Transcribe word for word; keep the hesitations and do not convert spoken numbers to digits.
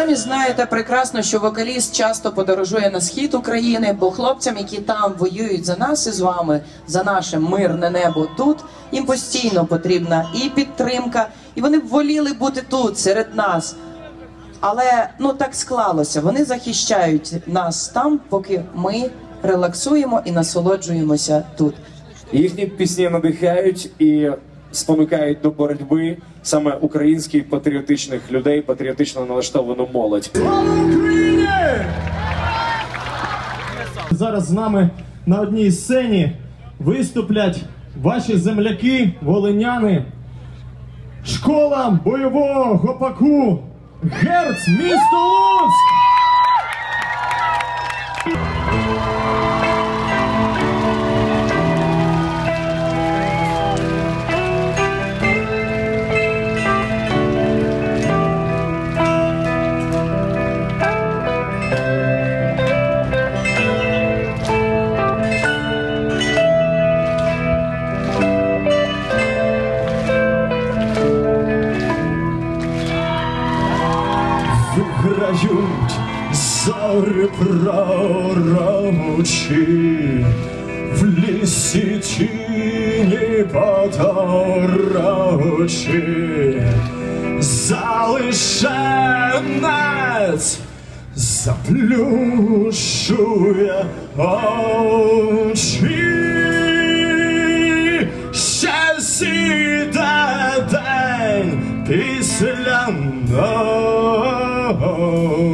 самі знаєте прекрасно, що вокаліст часто подорожує на схід України, бо хлопцям, які там воюють за нас із вами, за наше мирне небо тут, їм постійно потрібна і підтримка, і вони б воліли бути тут, серед нас. Але, ну, так склалося, вони захищають нас там, поки ми релаксуємо і насолоджуємося тут. Їхні пісні надихають і спонукають до боротьби саме українських патріотичних людей, патріотично налаштовану молодь. Слава Україні! Зараз з нами на одній сцені виступлять ваші земляки, волиняни. Школа бойового гопаку «Герц», місто Луцьк! Виграють зорі пророчі, в лісі тіні поторочі, залише нас, заплющує очі. Ще сіде день після ночі.